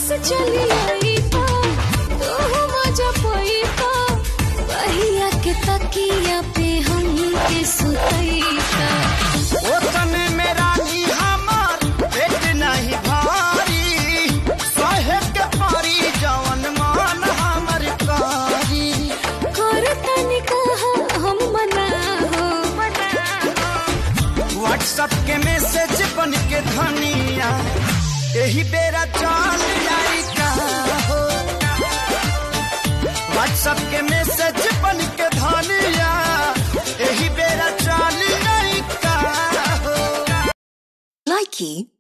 पास चली आई तो तू मजा पाई तो बहिया के तकिया पे हम के सुतई तो ओ तने मेरा नी हमार पेट नहीं भारी सहे के पारी जवन मान हमर कारी कर तनी कहा हम मना हो व्हाट्सएप के मैसेज बन के धनिया यही बेरा चाल आई का हो व्हाट्सएप के मैसेज बन के धनिया यही बेरा चाल आई का हो Likey